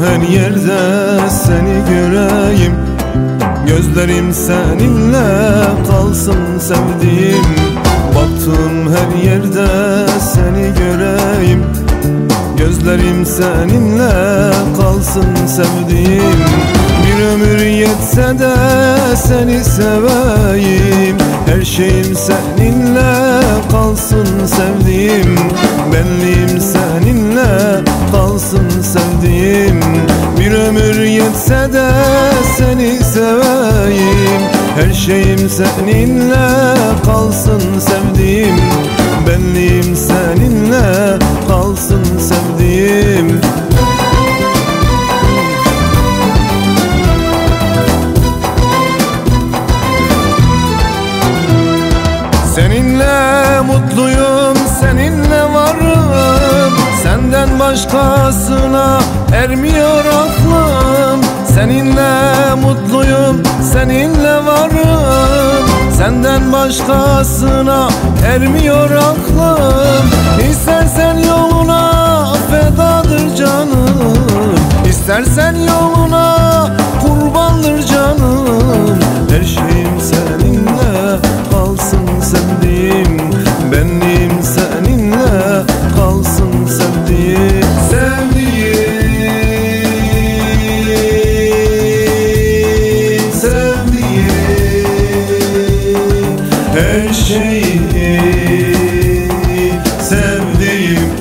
her yerde seni göreyim, gözlerim seninle kalsın sevdiğim. Baktım her yerde seni göreyim, gözlerim seninle kalsın sevdiğim. Bir ömür yetse de seni seveyim, her şeyim seninle kalsın sevdiğim. Benliğim seninle kalsın sevdiğim. Bir ömür yetse de seni seveyim, her şeyim seninle kalsın sevdiğim. Benliğim seninle kalsın sevdiğim. Seninle mutluyum, seninle varım, senden başkasına ermiyor aklım. Seninle mutluyum, seninle varım, senden başkasına ermiyor aklım. İstersen yoluna fedadır canım, İstersen yoluna kurbandır canım. Her şeyim seninle kalsın sevdiğim, benliğim seninle kalsın sevdiğim. Sevdiğim, her şeyi sevdiğim.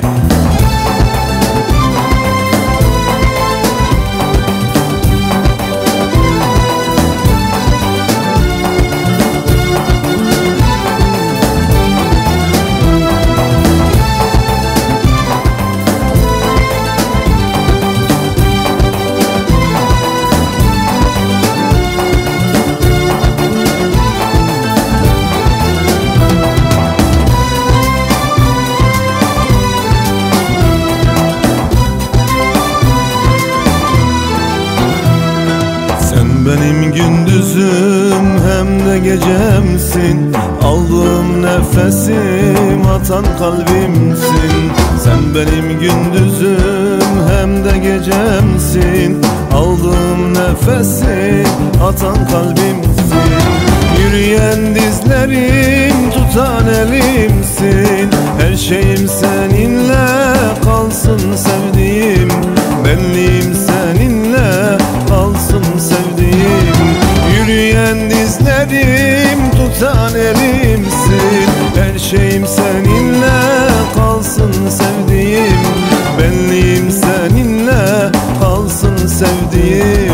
Benim gündüzüm hem de gecemsin, aldığım nefesim atan kalbimsin. Sen benim gündüzüm hem de gecemsin, aldığım nefesi atan kalbimsin. Yürüyen dizlerim, tutan elimsin, her şeyim seninle kalsın sevdiğim. Benliğim seninle kalsın sevdiğim. Yürüyen dizlerim, tutan elimsin, her şeyim seninle kalsın sevdiğim. Benliğim seninle kalsın sevdiğim.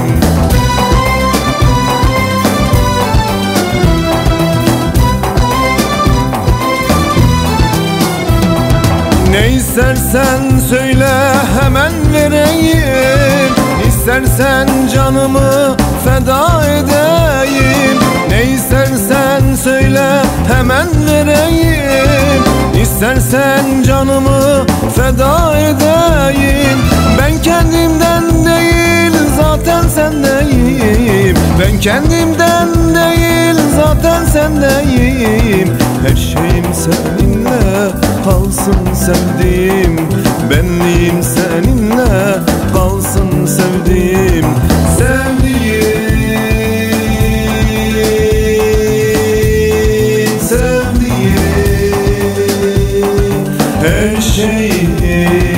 Ne istersen söyle hemen vereyim, İstersen canımı feda edeyim. Ne istersen söyle hemen vereyim, İstersen canımı feda edeyim. Ben kendimden değil zaten sendeyim, ben kendimden değil zaten sendeyim. Her şeyim seninle kalsın sevdiğim, benliğim seninle kalsın sevdiğim. Sevdiğim, her şeyi